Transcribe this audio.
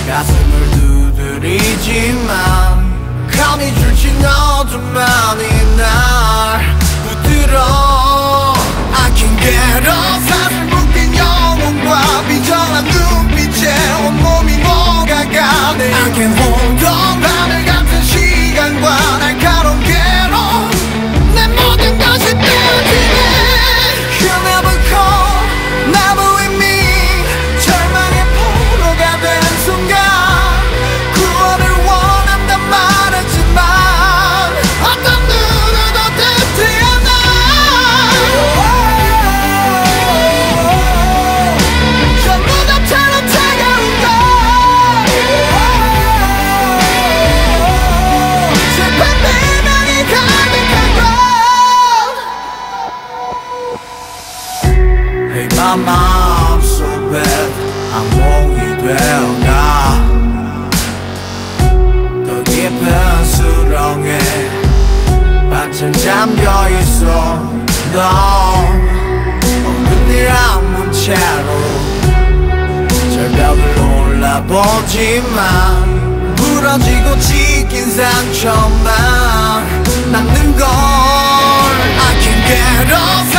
가슴을 두드리지만 감히 줄진 어둠만이 날 붙들어 I can get up 사슬 묶인 영혼과 비정한 눈빛에 온몸이 녹아가네 I can hold on 하늘 같은 시간과 날카로운 괴로 내 모든 것이 뜨지네 You'll never call never with me 절망의 포로가 된 순간 구원을 원한단 말했지만 어떤 누구도 듣지 않아 저 무덤처럼 차가운 걸 슬픈 비명이 가득한 걸 Hey my mom so bad 악몽이 되어가 더 깊은 수렁에 반쯤 잠겨있어 너 오늘이란 문체로 절벽을 올라보지만 부러지고 찢긴 상처만 남는 걸 I can get up